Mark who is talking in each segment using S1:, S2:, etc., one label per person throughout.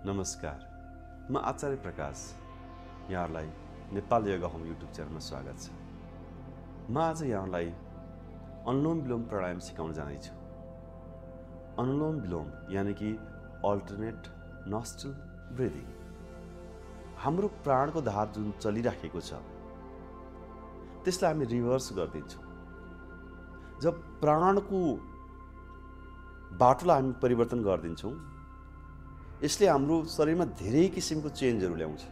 S1: नमस्कार, म आचार्य प्रकाश। यहाँलाई नेपाल योगा होम युट्युब च्यानलमा स्वागत छ। म आज यहाँलाई अनुलोम विलोम प्राणायाम सिकाउन जाँदैछु। अनुलोम विलोम यानि कि अल्टरनेट नोस्ट्रल ब्रिदिङ। हाम्रो प्राणको धार जुन चलिराखेको छ त्यसलाई हामी रिभर्स गरिदिन्छौँ। जब प्राणको बाटोलाई हामी परिवर्तन गरिदिन्छौँ, यसले हाम्रो शरीरमा धेरै किसिमको चेन्जहरू ल्याउँछ,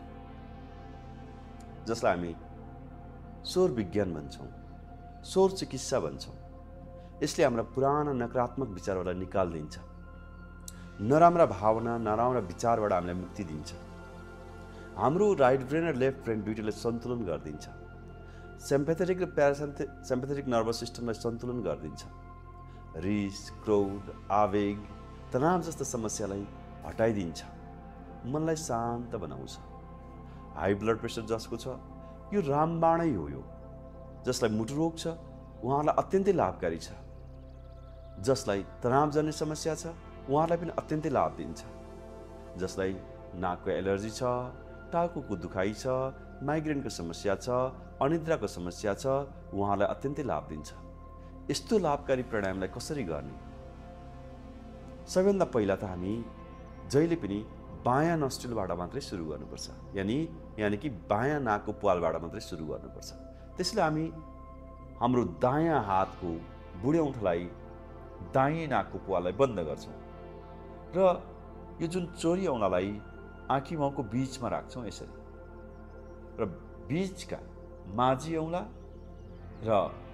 S1: जसलाई हामी स्वर विज्ञान भन्छौँ, स्वर चिकित्सा भन्छौँ। यसले हाम्रा पुराना नकारात्मक विचारहरूलाई निकालिदिन्छ। नराम्रा भावना, नराम्रा विचारबाट हामीलाई मुक्ति दिन्छ। हाम्रो राइट ब्रेन र लेफ्ट ब्रेन दुईटालाई सन्तुलन गरिदिन्छ। सिम्पेथेटिक र प्यारासिम्पेथेटिक नर्भस सिस्टमलाई सन्तुलन गरिदिन्छ। रिस, क्रोध, आवेग, तनाव जस्ता समस्यालाई हटाइदिन्छ। मनलाई शान्त बनाउँछ। हाई ब्लड प्रेसर जसको छ, यो रामबाणै हो। यो जसलाई मुटु रोग छ उहाँलाई अत्यन्तै लाभकारी छ। जसलाई तनावजन्य समस्या छ उहाँलाई पनि अत्यन्तै लाभ दिन्छ। जसलाई नाकको एलर्जी छ, टाउकोको दुखाइ छ, माइग्रेनको समस्या छ, अनिद्राको समस्या छ, उहाँलाई अत्यन्तै लाभ दिन्छ। यस्तो लाभकारी प्राणायामलाई कसरी गर्ने? सबैभन्दा पहिला त हामी जहिले पनि बायाँ नस्ट्रिलबाट मात्रै सुरु गर्नुपर्छ। यानि कि बायाँ नाकको प्वालबाट मात्रै सुरु गर्नुपर्छ। त्यसले हामी हाम्रो दायाँ हातको बुढ्यौँठालाई दाहिने नाकको प्वाललाई बन्द गर्छौँ र यो जुन चोरी औँलालाई आँखी माउको बीचमा राख्छौँ यसरी, र बीचका माझी औँला र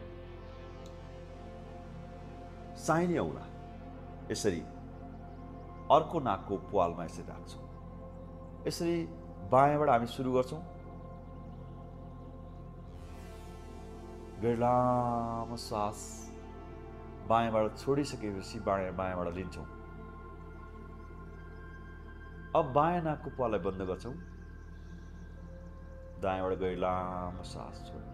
S1: साइने औँला यसरी अर्को नाकको प्वालमा यसरी राख्छौँ। यसरी बायाँबाट हामी सुरु गर्छौँ। लामो सास बायाँबाट छोडिसकेपछि बायाँबाट लिन्छौँ। अब बायाँ नाकको प्वाललाई बन्द गर्छौँ। दायाँबाट गएर लामो सास छोड्ने।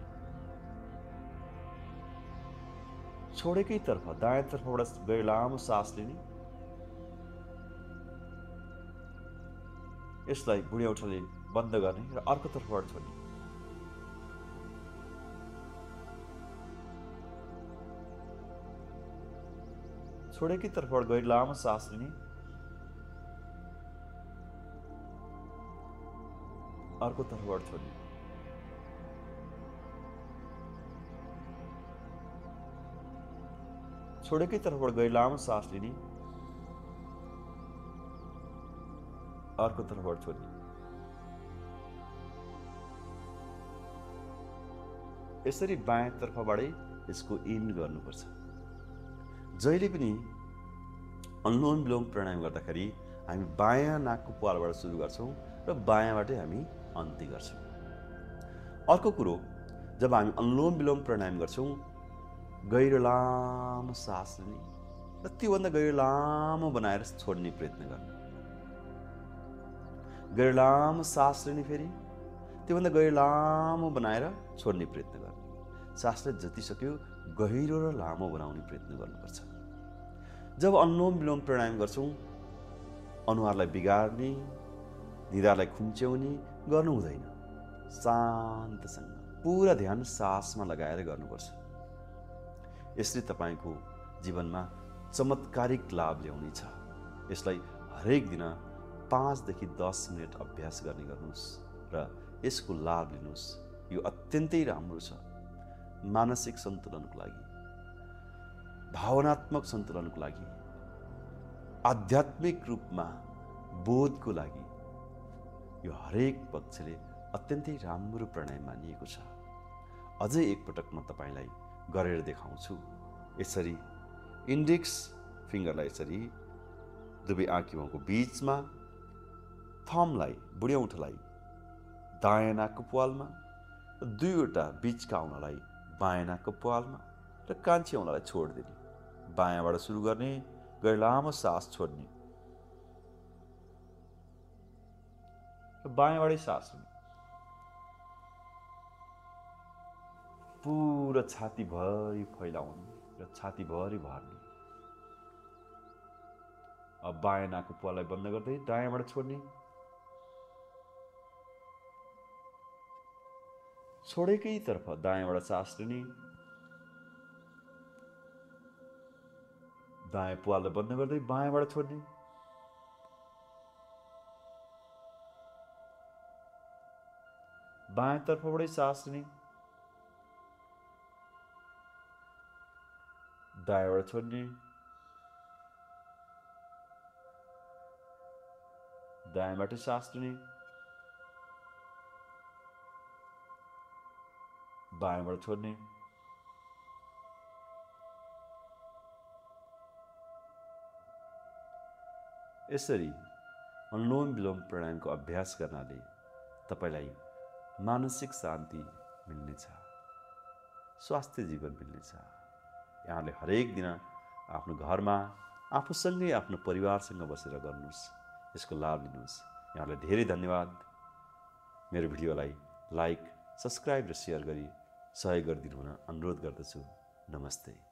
S1: छोडेकै तर्फ दायाँ तर्फबाट गएर लामो सास लिने। यसलाई बुढ्यौँठाले बन्द गर्ने र अर्को तर्फबाट छोड्ने। छोडेकै तर्फबाट गएर लामो सास लिने। अर्को तर्फबाट छोड्ने। छोडेकै तर्फबाट गएर लामो सास लिने। अर्को तर्फबाट छोड्ने। यसरी बायाँ तर्फबाटै यसको इन गर्नुपर्छ। जहिले पनि अनुलोम विलोम प्राणायाम गर्दाखेरि हामी बायाँ नाकको प्वालबाट सुरु गर्छौँ र बायाँबाटै हामी अन्त्य गर्छौँ। अर्को कुरो, जब हामी अनुलोम विलोम प्राणायाम गर्छौँ, गहिरो लामो सास लिने र त्योभन्दा गहिरो लामो बनाएर छोड्ने प्रयत्न गर्ने। गहिरो लामो सास लिने, फेरि त्योभन्दा गहिरो लामो बनाएर छोड्ने प्रयत्न गर्ने। सासलाई जति सक्यो गहिरो र लामो बनाउने प्रयत्न गर्नुपर्छ। जब अनुलोम विलोम प्राणायाम गर्छौँ, अनुहारलाई बिगार्ने, निधारलाई खुम्च्याउने गर्नु हुँदैन। शान्तसँग पुरा ध्यान सासमा लगाएर गर्नुपर्छ। यसले तपाईँको जीवनमा चमत्कारिक लाभ ल्याउनेछ। यसलाई हरेक दिन 5 देखि 10 मिनट अभ्यास गर्ने गर्नुहोस् र यसको लाभ लिनुहोस्। यो अत्यन्तै राम्रो छ मानसिक सन्तुलनको लागि, भावनात्मक सन्तुलनको लागि, आध्यात्मिक रूपमा बोधको लागि। यो हरेक पक्षले अत्यन्तै राम्रो प्राणायाम मानिएको छ। अझै एकपटक म तपाईँलाई गरेर देखाउँछु। यसरी इन्डेक्स फिङ्गरलाई यसरी दुवै आँखीको बीचमा, थम्बलाई बुढ्यौँठालाई दायाँ नाकको प्वालमा, दुईवटा बीचका औँलालाई बायाँ नाकको प्वालमा र कान्छी औँलालाई छोडिदिने। बायाँबाट सुरु गर्ने, गएर लामो सास छोड्ने र बायाँबाटै सास लिने। पुरा छातीभरि फैलाउने र छातीभरि भर्ने। अब बायाँ नाकको प्वाललाई बन्द गर्दै दायाँबाट छोड्ने, छोडेकै तर्फ दायाँबाट सास लिने, दायाँ प्वाललाई बन्द गर्दै बायाँबाट छोड्ने, बायाँ तर्फबाटै सास लिने, दायाँबाट छोड्ने, दायाँबाट सास लिने, बायाँबाट छोड्ने। यसरी अनुलोम विलोम प्राणायामको अभ्यास गर्नाले तपाईलाई मानसिक शान्ति मिल्नेछ, स्वास्थ्य जीवन मिल्नेछ। यहाँले हरेक दिन आफ्नो घरमा आफूसँगै आफ्नो परिवारसँग बसेर गर्नुहोस्, यसको लाभ लिनुहोस्। यहाँलाई धेरै धन्यवाद। मेरो भिडियोलाई लाइक, सब्सक्राइब र सेयर गरी सहयोग गरिदिनु हुन अनुरोध गर्दछु। नमस्ते।